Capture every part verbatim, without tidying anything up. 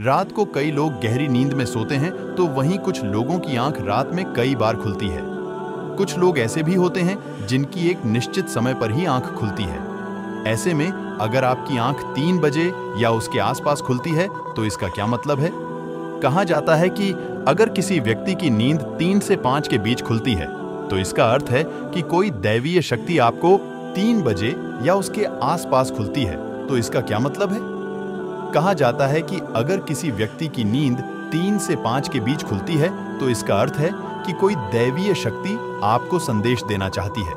रात को कई लोग गहरी नींद में सोते हैं, तो वहीं कुछ लोगों की आंख रात में कई बार खुलती है। कुछ लोग ऐसे भी होते हैं जिनकी एक निश्चित समय पर ही आंख खुलती है। ऐसे में अगर आपकी आंख तीन बजे या उसके आसपास खुलती है तो इसका क्या मतलब है? कहा जाता है कि अगर किसी व्यक्ति की नींद तीन से पाँच के बीच खुलती है तो इसका अर्थ है कि कोई दैवीय शक्ति आपको तीन बजे या उसके आसपास खुलती है। तो इसका क्या मतलब है? कहा जाता है कि अगर किसी व्यक्ति की नींद तीन से पाँच के बीच खुलती है तो इसका अर्थ है कि कोई दैवीय शक्ति आपको संदेश देना चाहती है।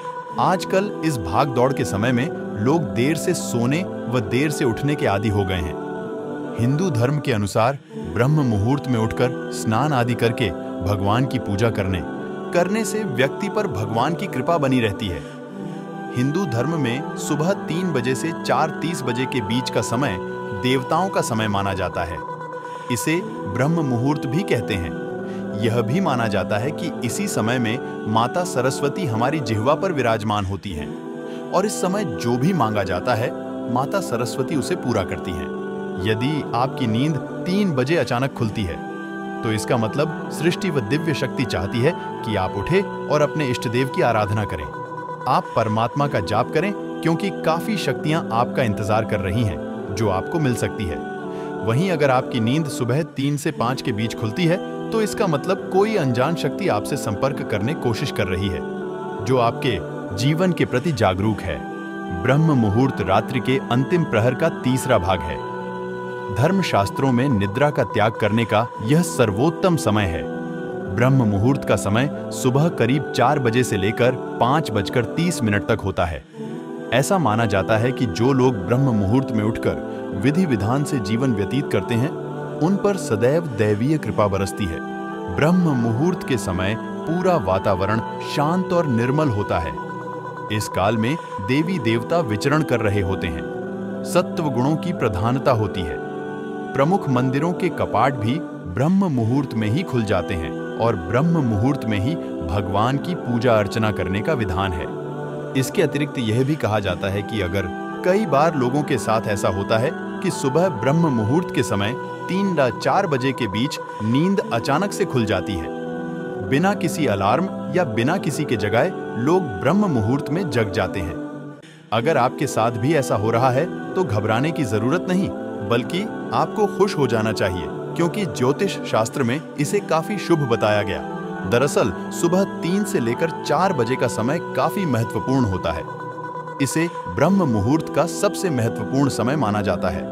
आजकल इस भाग दौड़ के समय में लोग देर से सोने व देर से उठने के आदी हो गए हैं। हिंदू धर्म के अनुसार ब्रह्म मुहूर्त में उठकर स्नान आदि करके भगवान की पूजा करने करने से व्यक्ति पर भगवान की कृपा बनी रहती है। हिंदू धर्म में सुबह तीन बजे से चार तीस बजे के बीच का समय देवताओं का समय माना जाता है। इसे ब्रह्म मुहूर्त भी कहते हैं। यह भी माना जाता है कि इसी समय में माता सरस्वती हमारी जिह्वा पर विराजमान होती हैं और इस समय जो भी मांगा जाता है माता सरस्वती उसे पूरा करती हैं। यदि आपकी नींद तीन बजे अचानक खुलती है तो इसका मतलब सृष्टि व दिव्य शक्ति चाहती है कि आप उठे और अपने इष्ट देव की आराधना करें। आप परमात्मा का जाप करें क्योंकि काफी शक्तियां आपका इंतजार कर रही हैं जो आपको मिल सकती है। वहीं अगर आपकी नींद सुबह तीन से पाँच के बीच खुलती है तो इसका मतलब कोई अनजान शक्ति आपसे संपर्क करने कोशिश कर रही है जो आपके जीवन के प्रति जागरूक है। ब्रह्म मुहूर्त रात्रि के अंतिम प्रहर का तीसरा भाग है। धर्मशास्त्रों में निद्रा का त्याग करने का यह सर्वोत्तम समय है। ब्रह्म मुहूर्त का समय सुबह करीब चार बजे से लेकर पाँच बजकर तीस मिनट तक होता है। ऐसा माना जाता है कि जो लोग ब्रह्म मुहूर्त में उठकर विधि विधान से जीवन व्यतीत करते हैं उन पर सदैव दैवीय कृपा बरसती है। ब्रह्म मुहूर्त के समय पूरा वातावरण शांत और निर्मल होता है। इस काल में देवी देवता विचरण कर रहे होते हैं। सत्व गुणों की प्रधानता होती है। प्रमुख मंदिरों के कपाट भी ब्रह्म मुहूर्त में ही खुल जाते हैं और ब्रह्म मुहूर्त में ही भगवान की पूजा अर्चना करने का विधान है। इसके अतिरिक्त यह भी कहा जाता है कि अगर कई बार लोगों के साथ ऐसा होता है कि सुबह ब्रह्म मुहूर्त के समय तीन या चार बजे के बीच नींद अचानक से खुल जाती है। बिना किसी अलार्म या बिना किसी के जगाए लोग ब्रह्म मुहूर्त में जग जाते हैं। अगर आपके साथ भी ऐसा हो रहा है तो घबराने की जरूरत नहीं, बल्कि आपको खुश हो जाना चाहिए क्योंकि ज्योतिष शास्त्र में इसे काफी शुभ बताया गया। दरअसल सुबह तीन से लेकर चार बजे का समय काफी महत्वपूर्ण होता है। इसे ब्रह्म मुहूर्त का सबसे महत्वपूर्ण समय माना जाता है।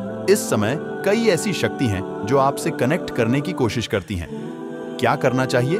इस समय कई ऐसी शक्ति हैं जो आपसे कनेक्ट करने की कोशिश करती हैं। क्या करना चाहिए?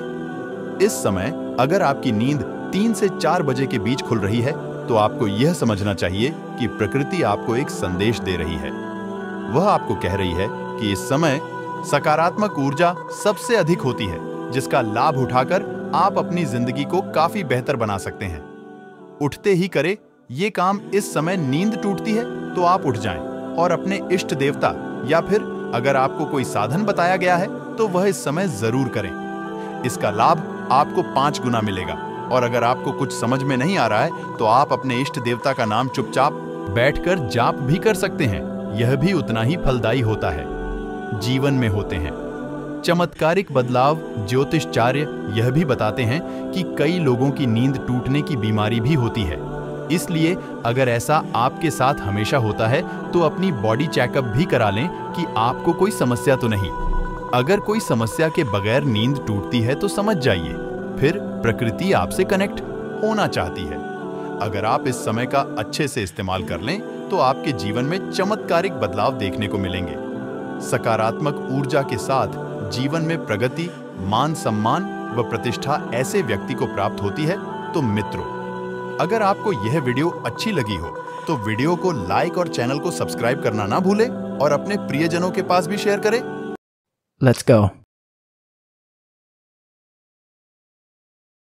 इस समय अगर आपकी नींद तीन से चार बजे के बीच खुल रही है तो आपको यह समझना चाहिए कि प्रकृति आपको एक संदेश दे रही है। वह आपको कह रही है कि इस समय सकारात्मक ऊर्जा सबसे अधिक होती है जिसका लाभ उठाकर आप अपनी जिंदगी को काफी बेहतर बना सकते हैं। उठते ही करे ये काम। इस समय नींद टूटती है तो आप उठ जाएं और अपने इष्ट देवता या फिर अगर आपको कोई साधन बताया गया है तो वह इस समय जरूर करें। इसका लाभ आपको पांच गुना मिलेगा। और अगर आपको कुछ समझ में नहीं आ रहा है तो आप अपने इष्ट देवता का नाम चुपचाप बैठकर जाप भी कर सकते हैं। यह भी उतना ही फलदायी होता है। जीवन में होते हैं चमत्कारिक बदलाव। ज्योतिषाचार्य यह भी बताते हैं कि कई लोगों की नींद टूटने की बीमारी भी होती है। इसलिए अगर ऐसा आपके साथ हमेशा होता है तो अपनी बॉडी चेकअप भी करा लें कि आपको कोई समस्या तो नहीं। अगर कोई समस्या के बगैर नींद टूटती है तो समझ जाइए फिर प्रकृति आपसे कनेक्ट होना चाहती है। अगर आप इस समय का अच्छे से इस्तेमाल कर लें तो आपके जीवन में चमत्कारिक बदलाव देखने को मिलेंगे। सकारात्मक ऊर्जा के साथ जीवन में प्रगति, मान सम्मान व प्रतिष्ठा ऐसे व्यक्ति को प्राप्त होती है। तो मित्रों, अगर आपको यह वीडियो अच्छी लगी हो तो वीडियो को लाइक और चैनल को सब्सक्राइब करना ना भूलें और अपने प्रियजनों के पास भी शेयर करें। Let's go.